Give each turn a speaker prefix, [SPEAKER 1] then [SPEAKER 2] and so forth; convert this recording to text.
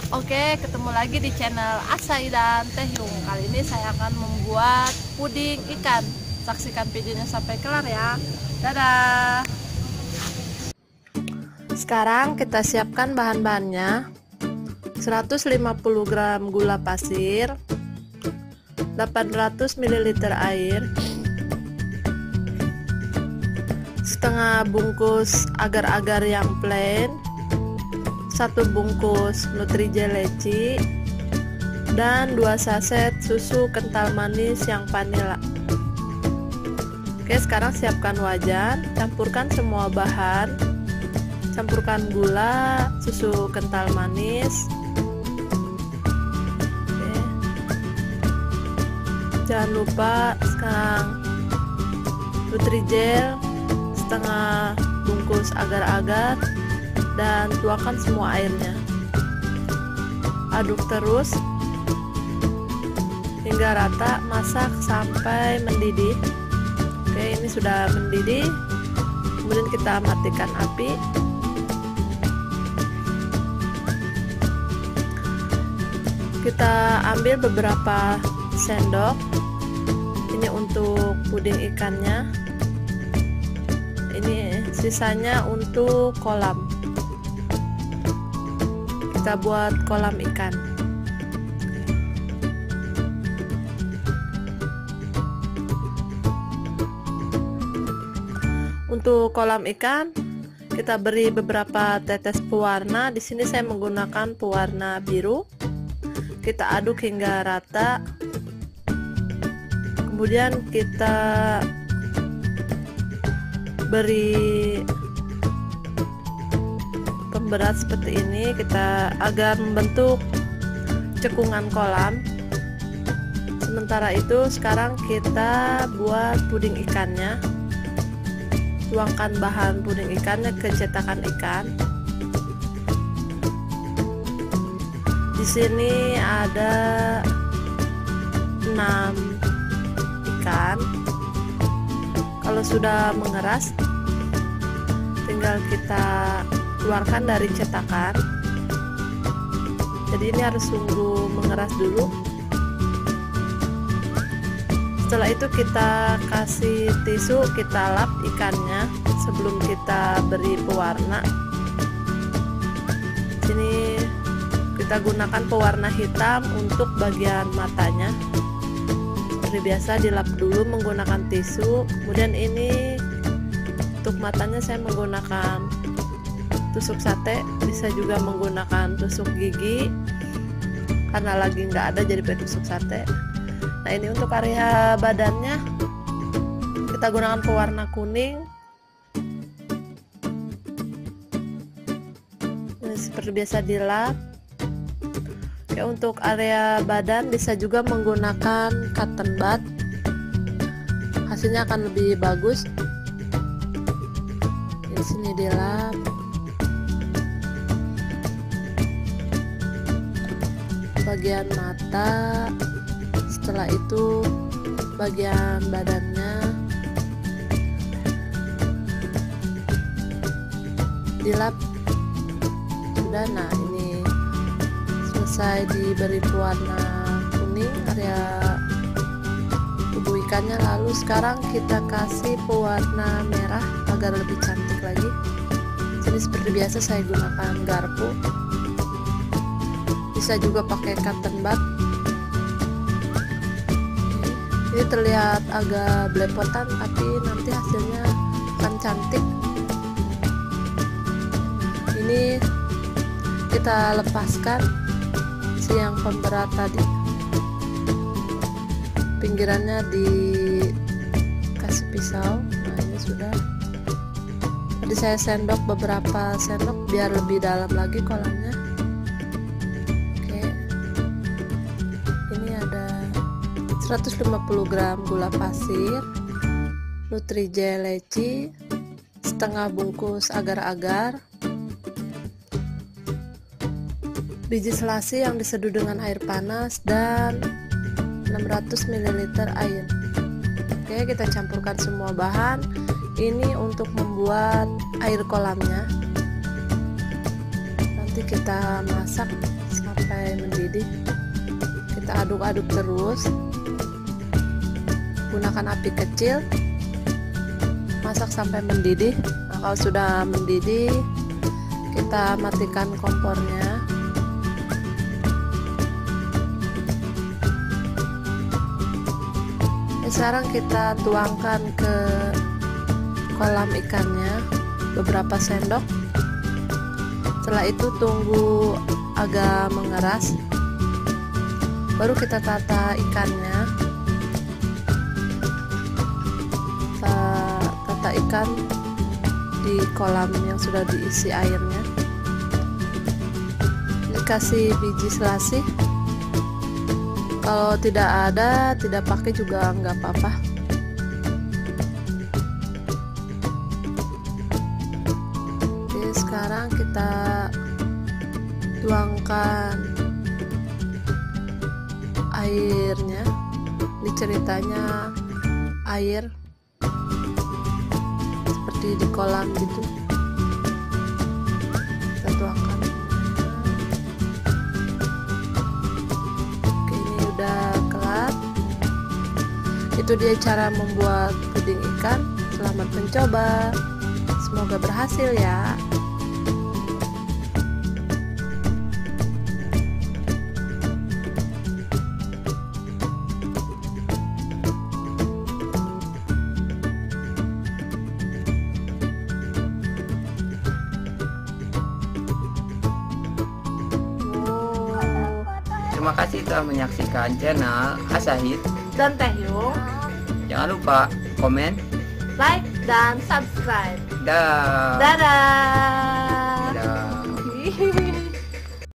[SPEAKER 1] Oke, ketemu lagi di channel Asai dan Taehyung. Kali ini saya akan membuat puding ikan. Saksikan videonya sampai kelar ya. Dadah. Sekarang kita siapkan bahan-bahannya. 150 gram gula pasir, 800 ml air, setengah bungkus agar-agar yang plain, 1 bungkus Nutrijel leci, dan 2 saset susu kental manis yang vanila. Oke, sekarang siapkan wajan, campurkan semua bahan, campurkan gula, susu kental manis. Oke. Jangan lupa sekarang Nutrijel setengah bungkus agar-agar dan tuangkan semua airnya. Aduk terus hingga rata, masak sampai mendidih. Oke, ini sudah mendidih. Kemudian kita matikan api. Kita ambil beberapa sendok. Ini untuk puding ikannya. Ini sisanya untuk kolam. Kita buat kolam ikan. Untuk kolam ikan kita beri beberapa tetes pewarna. Di sini saya menggunakan pewarna biru. Kita aduk hingga rata. Kemudian kita beri pemberat seperti ini, kita agar membentuk cekungan kolam. Sementara itu sekarang kita buat puding ikannya. Tuangkan bahan puding ikannya ke cetakan ikan. Di sini ada 6 ikan. Kalau sudah mengeras, tinggal kita keluarkan dari cetakan. Jadi ini harus sungguh mengeras dulu. Setelah itu kita kasih tisu, kita lap ikannya sebelum kita beri pewarna. Sini kita gunakan pewarna hitam untuk bagian matanya. Seperti biasa dilap dulu menggunakan tisu. Kemudian ini untuk matanya saya menggunakan tusuk sate, bisa juga menggunakan tusuk gigi. Karena lagi nggak ada jadi pakai tusuk sate. Nah, ini untuk area badannya kita gunakan pewarna kuning. Ini seperti biasa dilap. Oke, untuk area badan bisa juga menggunakan cotton bud. Hasilnya akan lebih bagus. Di sini dilap. Bagian mata, setelah itu bagian badannya dilap. Sudah, nah ini selesai diberi pewarna kuning area tubuh ikannya. Lalu sekarang kita kasih pewarna merah agar lebih cantik lagi. Jadi seperti biasa saya gunakan garpu. Bisa juga pakai cotton bud. Ini terlihat agak belepotan, tapi nanti hasilnya akan cantik. Ini kita lepaskan si yang pemberat tadi. Pinggirannya dikasih pisau. Nah, ini sudah. Tadi saya sendok beberapa sendok biar lebih dalam lagi kolamnya. 150 gram gula pasir, Nutrijel leci, setengah bungkus agar-agar, biji selasi yang diseduh dengan air panas, dan 600 ml air. Oke, kita campurkan semua bahan. Ini untuk membuat air kolamnya. Nanti kita masak sampai mendidih. Kita aduk-aduk terus, gunakan api kecil, masak sampai mendidih. Nah, kalau sudah mendidih, kita matikan kompornya. Sekarang kita tuangkan ke kolam ikannya beberapa sendok. Setelah itu tunggu agak mengeras, baru kita tata ikannya. Kita tata ikan di kolam yang sudah diisi airnya. Dikasih biji selasih. Kalau tidak ada, tidak pakai juga nggak apa-apa. Oke, sekarang kita tuangkan airnya. Ini ceritanya air seperti di kolam gitu. Kita tuangkan. Itu dia cara membuat puding ikan. Selamat mencoba, semoga berhasil ya.
[SPEAKER 2] Terima kasih telah menyaksikan channel Asahid
[SPEAKER 1] Dan Taehyung,
[SPEAKER 2] Jangan lupa komen,
[SPEAKER 1] like dan subscribe.
[SPEAKER 2] dah.
[SPEAKER 1] Dadah.